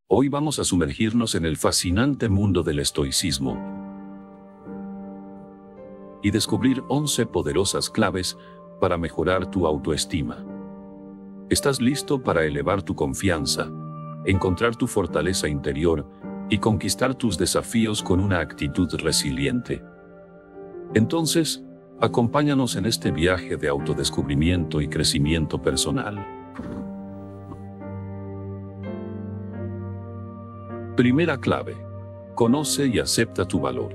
Hoy vamos a sumergirnos en el fascinante mundo del estoicismo y descubrir 11 poderosas claves para mejorar tu autoestima. ¿Estás listo para elevar tu confianza, encontrar tu fortaleza interior y conquistar tus desafíos con una actitud resiliente? Entonces, acompáñanos en este viaje de autodescubrimiento y crecimiento personal. Primera clave: conoce y acepta tu valor.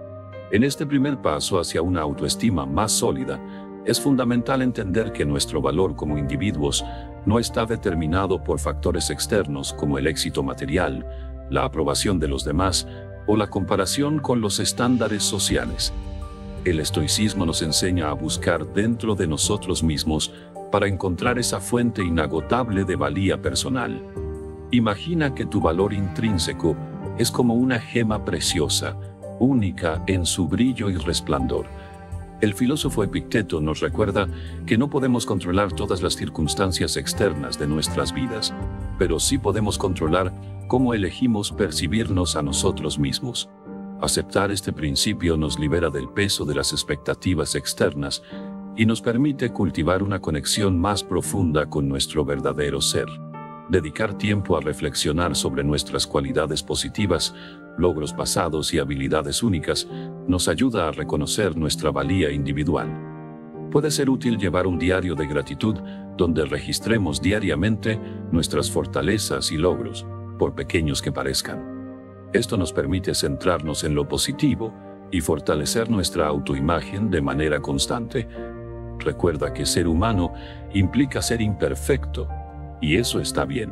En este primer paso hacia una autoestima más sólida, es fundamental entender que nuestro valor como individuos no está determinado por factores externos como el éxito material, la aprobación de los demás o la comparación con los estándares sociales. El estoicismo nos enseña a buscar dentro de nosotros mismos para encontrar esa fuente inagotable de valía personal. Imagina que tu valor intrínseco es como una gema preciosa, única en su brillo y resplandor. El filósofo Epicteto nos recuerda que no podemos controlar todas las circunstancias externas de nuestras vidas, pero sí podemos controlar cómo elegimos percibirnos a nosotros mismos. Aceptar este principio nos libera del peso de las expectativas externas y nos permite cultivar una conexión más profunda con nuestro verdadero ser. Dedicar tiempo a reflexionar sobre nuestras cualidades positivas, logros pasados y habilidades únicas nos ayuda a reconocer nuestra valía individual. Puede ser útil llevar un diario de gratitud donde registremos diariamente nuestras fortalezas y logros, por pequeños que parezcan. Esto nos permite centrarnos en lo positivo y fortalecer nuestra autoimagen de manera constante. Recuerda que ser humano implica ser imperfecto, y eso está bien.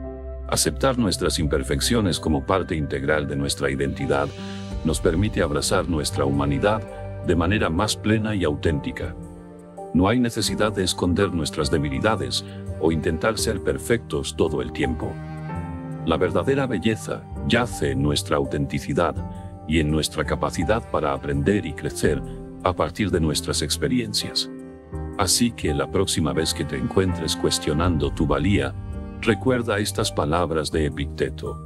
Aceptar nuestras imperfecciones como parte integral de nuestra identidad nos permite abrazar nuestra humanidad de manera más plena y auténtica. No hay necesidad de esconder nuestras debilidades o intentar ser perfectos todo el tiempo. La verdadera belleza yace en nuestra autenticidad y en nuestra capacidad para aprender y crecer a partir de nuestras experiencias. Así que la próxima vez que te encuentres cuestionando tu valía, recuerda estas palabras de Epicteto.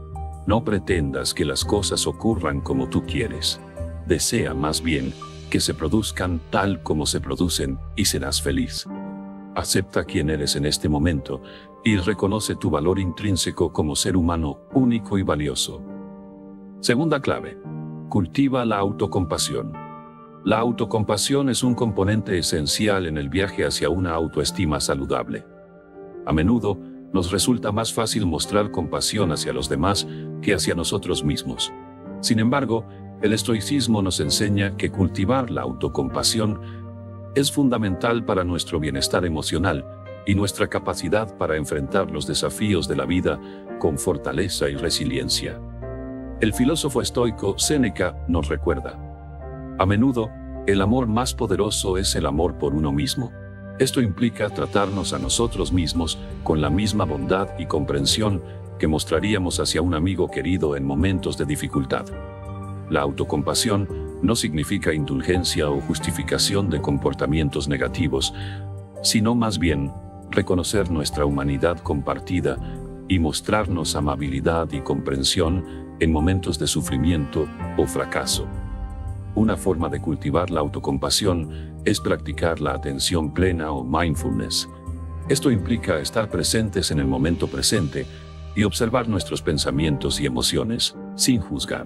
No pretendas que las cosas ocurran como tú quieres. Desea más bien que se produzcan tal como se producen y serás feliz. Acepta quién eres en este momento y reconoce tu valor intrínseco como ser humano único y valioso. Segunda clave: cultiva la autocompasión. La autocompasión es un componente esencial en el viaje hacia una autoestima saludable. A menudo, nos resulta más fácil mostrar compasión hacia los demás que hacia nosotros mismos. Sin embargo, el estoicismo nos enseña que cultivar la autocompasión es fundamental para nuestro bienestar emocional y nuestra capacidad para enfrentar los desafíos de la vida con fortaleza y resiliencia. El filósofo estoico Séneca nos recuerda: a menudo, el amor más poderoso es el amor por uno mismo. Esto implica tratarnos a nosotros mismos con la misma bondad y comprensión que mostraríamos hacia un amigo querido en momentos de dificultad. La autocompasión no significa indulgencia o justificación de comportamientos negativos, sino más bien reconocer nuestra humanidad compartida y mostrarnos amabilidad y comprensión en momentos de sufrimiento o fracaso. Una forma de cultivar la autocompasión es practicar la atención plena o mindfulness. Esto implica estar presentes en el momento presente y observar nuestros pensamientos y emociones sin juzgar.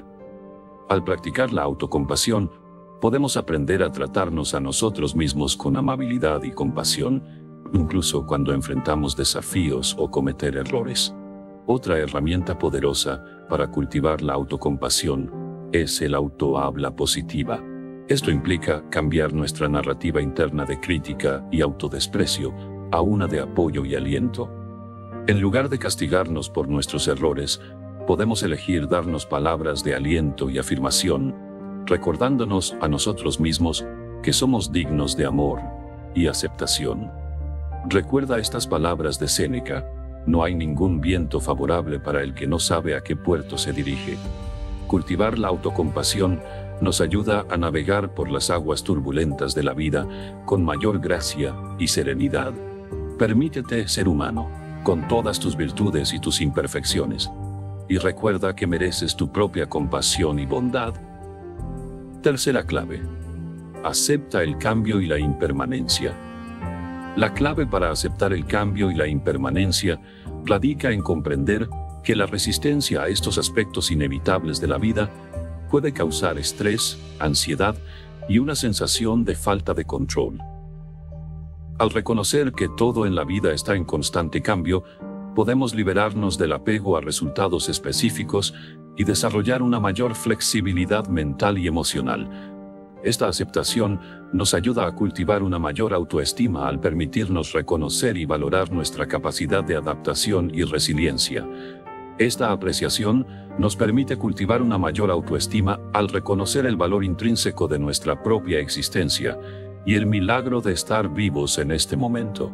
Al practicar la autocompasión, podemos aprender a tratarnos a nosotros mismos con amabilidad y compasión, incluso cuando enfrentamos desafíos o cometer errores. Otra herramienta poderosa para cultivar la autocompasión es el autohabla positiva. Esto implica cambiar nuestra narrativa interna de crítica y autodesprecio a una de apoyo y aliento. En lugar de castigarnos por nuestros errores, podemos elegir darnos palabras de aliento y afirmación, recordándonos a nosotros mismos que somos dignos de amor y aceptación. Recuerda estas palabras de Séneca: no hay ningún viento favorable para el que no sabe a qué puerto se dirige. Cultivar la autocompasión nos ayuda a navegar por las aguas turbulentas de la vida con mayor gracia y serenidad. Permítete ser humano, con todas tus virtudes y tus imperfecciones. y recuerda que mereces tu propia compasión y bondad. Tercera clave. Acepta el cambio y la impermanencia. La clave para aceptar el cambio y la impermanencia radica en comprender que la resistencia a estos aspectos inevitables de la vida puede causar estrés, ansiedad y una sensación de falta de control. Al reconocer que todo en la vida está en constante cambio, podemos liberarnos del apego a resultados específicos y desarrollar una mayor flexibilidad mental y emocional. Esta aceptación nos ayuda a cultivar una mayor autoestima al permitirnos reconocer y valorar nuestra capacidad de adaptación y resiliencia. Esta apreciación nos permite cultivar una mayor autoestima al reconocer el valor intrínseco de nuestra propia existencia y el milagro de estar vivos en este momento.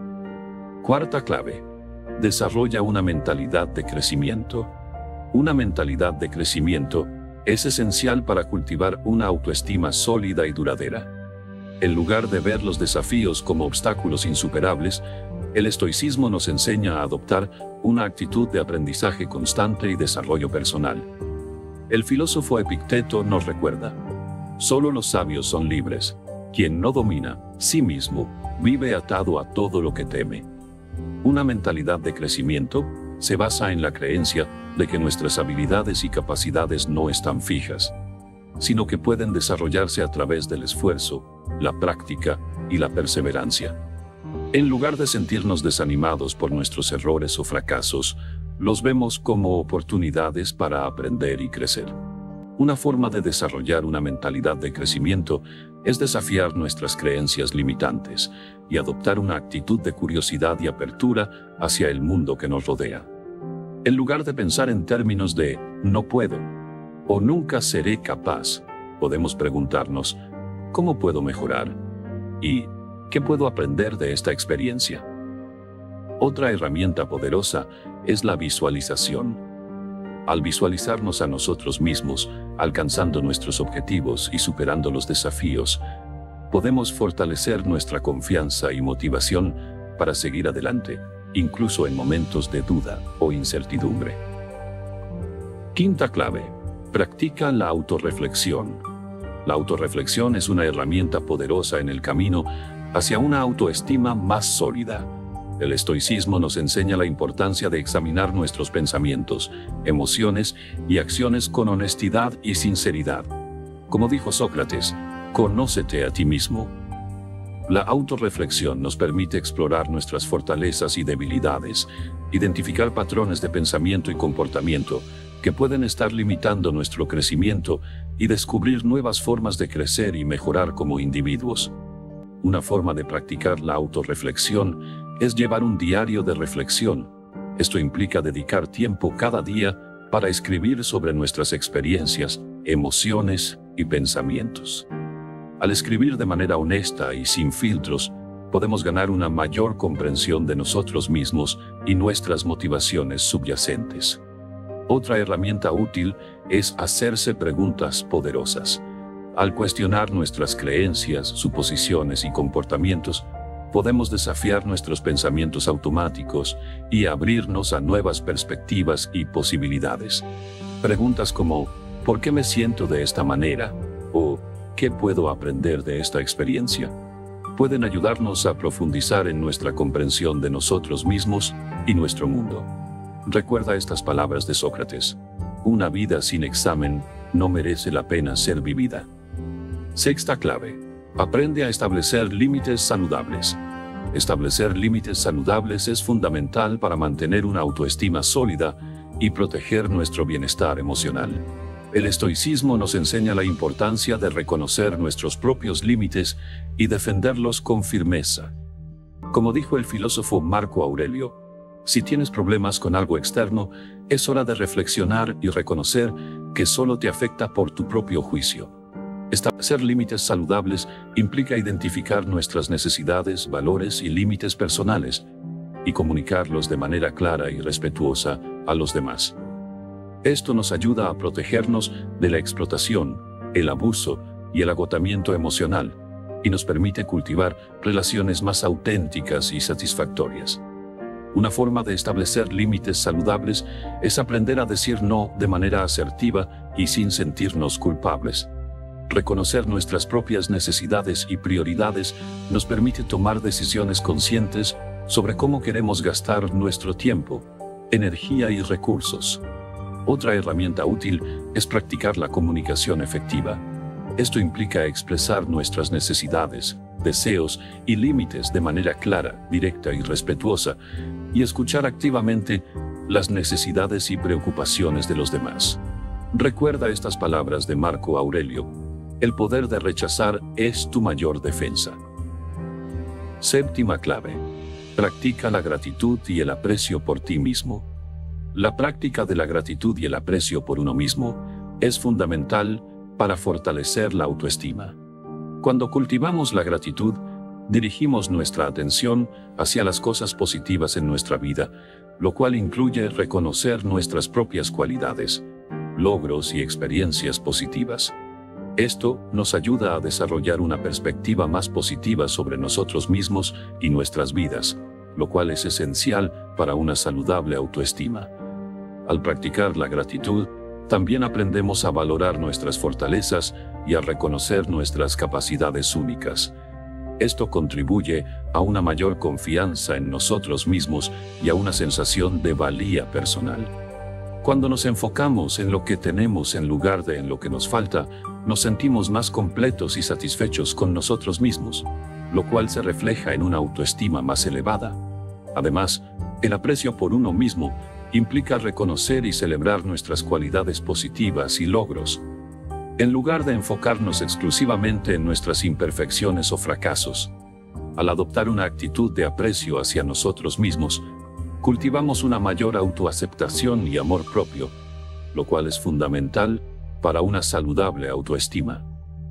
Cuarta clave. Desarrolla una mentalidad de crecimiento. Una mentalidad de crecimiento es esencial para cultivar una autoestima sólida y duradera. En lugar de ver los desafíos como obstáculos insuperables, el estoicismo nos enseña a adoptar una actitud de aprendizaje constante y desarrollo personal. El filósofo Epicteto nos recuerda: solo los sabios son libres. Quien no domina sí mismo vive atado a todo lo que teme. Una mentalidad de crecimiento se basa en la creencia de que nuestras habilidades y capacidades no están fijas, sino que pueden desarrollarse a través del esfuerzo, la práctica y la perseverancia. En lugar de sentirnos desanimados por nuestros errores o fracasos, los vemos como oportunidades para aprender y crecer. Una forma de desarrollar una mentalidad de crecimiento es desafiar nuestras creencias limitantes y adoptar una actitud de curiosidad y apertura hacia el mundo que nos rodea. En lugar de pensar en términos de "no puedo" o "nunca seré capaz", podemos preguntarnos: ¿cómo puedo mejorar? ¿Y qué puedo aprender de esta experiencia? Otra herramienta poderosa es la visualización. Al visualizarnos a nosotros mismos, alcanzando nuestros objetivos y superando los desafíos, podemos fortalecer nuestra confianza y motivación para seguir adelante, incluso en momentos de duda o incertidumbre. Quinta clave. Practica la autorreflexión. La autorreflexión es una herramienta poderosa en el camino hacia una autoestima más sólida. El estoicismo nos enseña la importancia de examinar nuestros pensamientos, emociones y acciones con honestidad y sinceridad. Como dijo Sócrates, conócete a ti mismo. La autorreflexión nos permite explorar nuestras fortalezas y debilidades, identificar patrones de pensamiento y comportamiento que pueden estar limitando nuestro crecimiento y descubrir nuevas formas de crecer y mejorar como individuos. Una forma de practicar la autorreflexión es llevar un diario de reflexión. Esto implica dedicar tiempo cada día para escribir sobre nuestras experiencias, emociones y pensamientos. Al escribir de manera honesta y sin filtros, podemos ganar una mayor comprensión de nosotros mismos y nuestras motivaciones subyacentes. Otra herramienta útil es hacerse preguntas poderosas. Al cuestionar nuestras creencias, suposiciones y comportamientos, podemos desafiar nuestros pensamientos automáticos y abrirnos a nuevas perspectivas y posibilidades. Preguntas como ¿por qué me siento de esta manera? O ¿qué puedo aprender de esta experiencia? Pueden ayudarnos a profundizar en nuestra comprensión de nosotros mismos y nuestro mundo. Recuerda estas palabras de Sócrates: una vida sin examen no merece la pena ser vivida. Sexta clave. Aprende a establecer límites saludables. Establecer límites saludables es fundamental para mantener una autoestima sólida y proteger nuestro bienestar emocional. El estoicismo nos enseña la importancia de reconocer nuestros propios límites y defenderlos con firmeza. Como dijo el filósofo Marco Aurelio, si tienes problemas con algo externo, es hora de reflexionar y reconocer que solo te afecta por tu propio juicio. Establecer límites saludables implica identificar nuestras necesidades, valores y límites personales y comunicarlos de manera clara y respetuosa a los demás. Esto nos ayuda a protegernos de la explotación, el abuso y el agotamiento emocional, y nos permite cultivar relaciones más auténticas y satisfactorias. Una forma de establecer límites saludables es aprender a decir no de manera asertiva y sin sentirnos culpables. Reconocer nuestras propias necesidades y prioridades nos permite tomar decisiones conscientes sobre cómo queremos gastar nuestro tiempo, energía y recursos. Otra herramienta útil es practicar la comunicación efectiva. Esto implica expresar nuestras necesidades, deseos y límites de manera clara, directa y respetuosa, y escuchar activamente las necesidades y preocupaciones de los demás. Recuerda estas palabras de Marco Aurelio: el poder de rechazar es tu mayor defensa. Séptima clave: practica la gratitud y el aprecio por ti mismo. La práctica de la gratitud y el aprecio por uno mismo es fundamental para fortalecer la autoestima. Cuando cultivamos la gratitud, dirigimos nuestra atención hacia las cosas positivas en nuestra vida, lo cual incluye reconocer nuestras propias cualidades, logros y experiencias positivas. Esto nos ayuda a desarrollar una perspectiva más positiva sobre nosotros mismos y nuestras vidas, lo cual es esencial para una saludable autoestima. Al practicar la gratitud, también aprendemos a valorar nuestras fortalezas y a reconocer nuestras capacidades únicas. Esto contribuye a una mayor confianza en nosotros mismos y a una sensación de valía personal. Cuando nos enfocamos en lo que tenemos en lugar de en lo que nos falta, nos sentimos más completos y satisfechos con nosotros mismos, lo cual se refleja en una autoestima más elevada. Además, el aprecio por uno mismo implica reconocer y celebrar nuestras cualidades positivas y logros, en lugar de enfocarnos exclusivamente en nuestras imperfecciones o fracasos. Al adoptar una actitud de aprecio hacia nosotros mismos, cultivamos una mayor autoaceptación y amor propio, lo cual es fundamental para una saludable autoestima.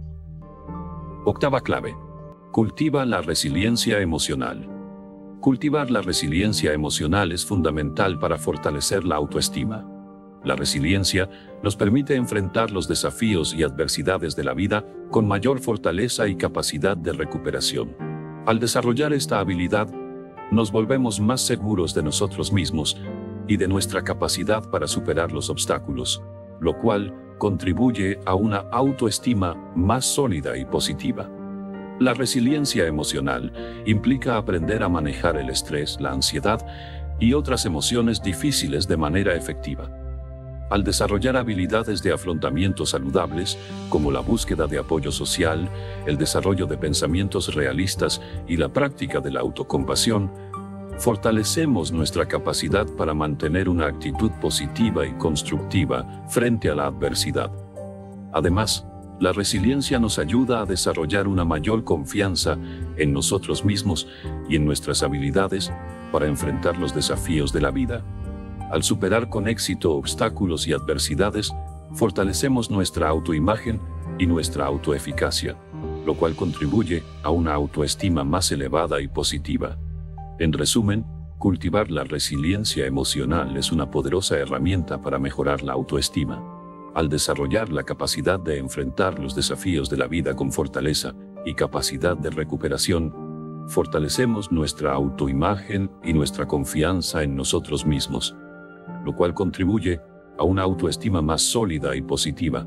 Octava clave: cultiva la resiliencia emocional. Cultivar la resiliencia emocional es fundamental para fortalecer la autoestima. La resiliencia nos permite enfrentar los desafíos y adversidades de la vida con mayor fortaleza y capacidad de recuperación. Al desarrollar esta habilidad, nos volvemos más seguros de nosotros mismos y de nuestra capacidad para superar los obstáculos, lo cual contribuye a una autoestima más sólida y positiva. La resiliencia emocional implica aprender a manejar el estrés, la ansiedad y otras emociones difíciles de manera efectiva. Al desarrollar habilidades de afrontamiento saludables, como la búsqueda de apoyo social, el desarrollo de pensamientos realistas y la práctica de la autocompasión, fortalecemos nuestra capacidad para mantener una actitud positiva y constructiva frente a la adversidad. Además, la resiliencia nos ayuda a desarrollar una mayor confianza en nosotros mismos y en nuestras habilidades para enfrentar los desafíos de la vida. Al superar con éxito obstáculos y adversidades, fortalecemos nuestra autoimagen y nuestra autoeficacia, lo cual contribuye a una autoestima más elevada y positiva. En resumen, cultivar la resiliencia emocional es una poderosa herramienta para mejorar la autoestima. Al desarrollar la capacidad de enfrentar los desafíos de la vida con fortaleza y capacidad de recuperación, fortalecemos nuestra autoimagen y nuestra confianza en nosotros mismos, lo cual contribuye a una autoestima más sólida y positiva.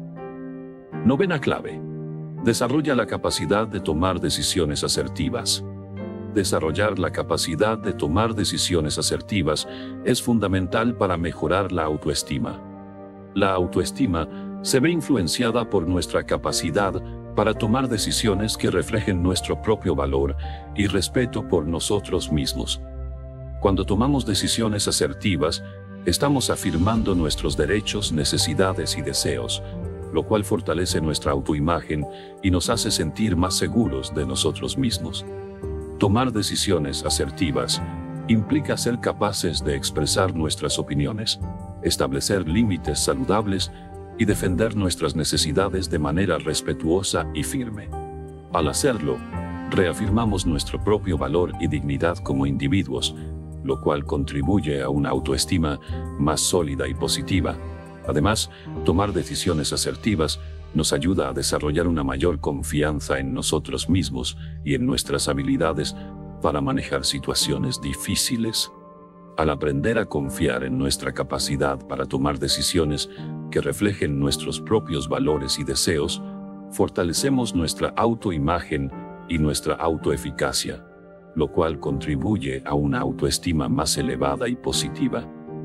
Novena clave: desarrolla la capacidad de tomar decisiones asertivas. Desarrollar la capacidad de tomar decisiones asertivas es fundamental para mejorar la autoestima. La autoestima se ve influenciada por nuestra capacidad para tomar decisiones que reflejen nuestro propio valor y respeto por nosotros mismos. Cuando tomamos decisiones asertivas, estamos afirmando nuestros derechos, necesidades y deseos, lo cual fortalece nuestra autoimagen y nos hace sentir más seguros de nosotros mismos. Tomar decisiones asertivas implica ser capaces de expresar nuestras opiniones, establecer límites saludables y defender nuestras necesidades de manera respetuosa y firme. Al hacerlo, reafirmamos nuestro propio valor y dignidad como individuos, lo cual contribuye a una autoestima más sólida y positiva. Además, tomar decisiones asertivas nos ayuda a desarrollar una mayor confianza en nosotros mismos y en nuestras habilidades para manejar situaciones difíciles. Al aprender a confiar en nuestra capacidad para tomar decisiones que reflejen nuestros propios valores y deseos, fortalecemos nuestra autoimagen y nuestra autoeficacia, lo cual contribuye a una autoestima más elevada y positiva.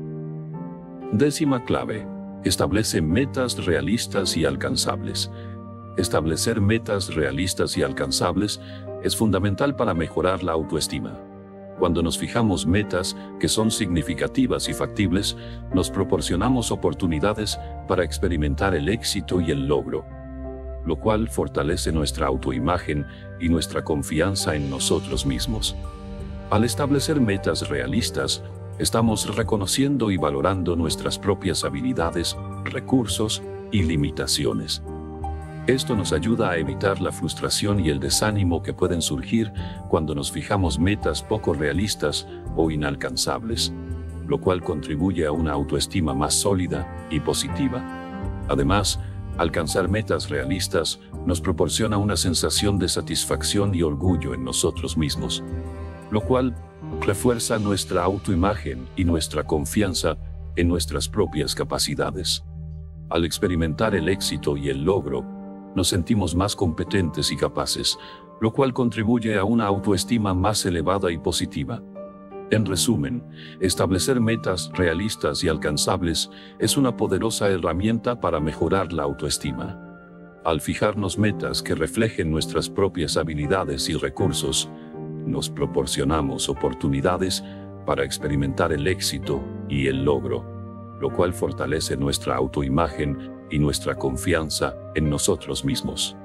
10ª clave: establece metas realistas y alcanzables. Establecer metas realistas y alcanzables es fundamental para mejorar la autoestima. Cuando nos fijamos metas que son significativas y factibles, nos proporcionamos oportunidades para experimentar el éxito y el logro, lo cual fortalece nuestra autoimagen y nuestra confianza en nosotros mismos. Al establecer metas realistas, estamos reconociendo y valorando nuestras propias habilidades, recursos y limitaciones. Esto nos ayuda a evitar la frustración y el desánimo que pueden surgir cuando nos fijamos metas poco realistas o inalcanzables, lo cual contribuye a una autoestima más sólida y positiva. Además, alcanzar metas realistas nos proporciona una sensación de satisfacción y orgullo en nosotros mismos, lo cual refuerza nuestra autoimagen y nuestra confianza en nuestras propias capacidades. Al experimentar el éxito y el logro, nos sentimos más competentes y capaces, lo cual contribuye a una autoestima más elevada y positiva. En resumen, establecer metas realistas y alcanzables es una poderosa herramienta para mejorar la autoestima. Al fijarnos metas que reflejen nuestras propias habilidades y recursos, nos proporcionamos oportunidades para experimentar el éxito y el logro, lo cual fortalece nuestra autoimagen y nuestra confianza en nosotros mismos.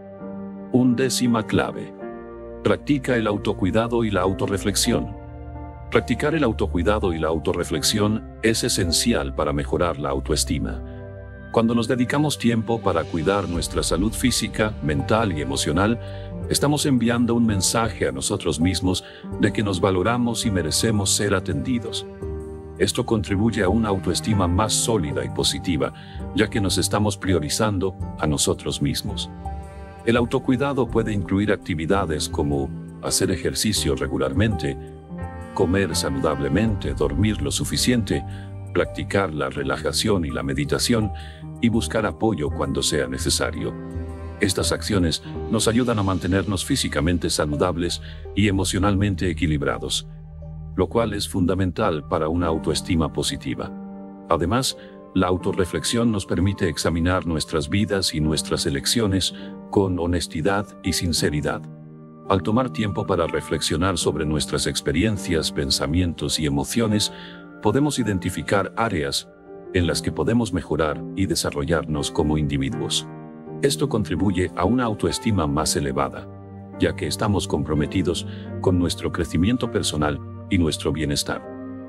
11ª clave: practica el autocuidado y la autorreflexión. Practicar el autocuidado y la autorreflexión es esencial para mejorar la autoestima. Cuando nos dedicamos tiempo para cuidar nuestra salud física, mental y emocional, estamos enviando un mensaje a nosotros mismos de que nos valoramos y merecemos ser atendidos. Esto contribuye a una autoestima más sólida y positiva, ya que nos estamos priorizando a nosotros mismos. El autocuidado puede incluir actividades como hacer ejercicio regularmente, comer saludablemente, dormir lo suficiente, practicar la relajación y la meditación y buscar apoyo cuando sea necesario. Estas acciones nos ayudan a mantenernos físicamente saludables y emocionalmente equilibrados, lo cual es fundamental para una autoestima positiva. Además, la autorreflexión nos permite examinar nuestras vidas y nuestras elecciones con honestidad y sinceridad. Al tomar tiempo para reflexionar sobre nuestras experiencias, pensamientos y emociones, podemos identificar áreas en las que podemos mejorar y desarrollarnos como individuos. Esto contribuye a una autoestima más elevada, ya que estamos comprometidos con nuestro crecimiento personal y nuestro bienestar.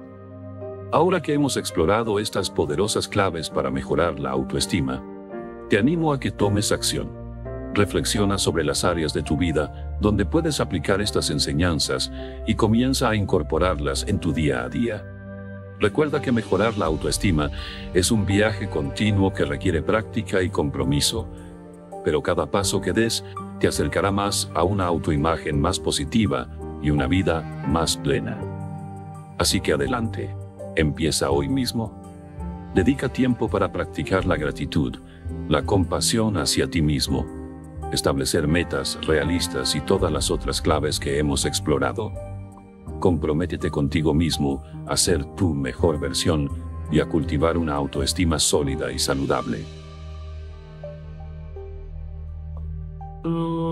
Ahora que hemos explorado estas poderosas claves para mejorar la autoestima, te animo a que tomes acción. Reflexiona sobre las áreas de tu vida donde puedes aplicar estas enseñanzas y comienza a incorporarlas en tu día a día. Recuerda que mejorar la autoestima es un viaje continuo que requiere práctica y compromiso, pero cada paso que des te acercará más a una autoimagen más positiva y una vida más plena. Así que adelante, empieza hoy mismo. Dedica tiempo para practicar la gratitud, la compasión hacia ti mismo, establecer metas realistas y todas las otras claves que hemos explorado. Comprométete contigo mismo a ser tu mejor versión y a cultivar una autoestima sólida y saludable.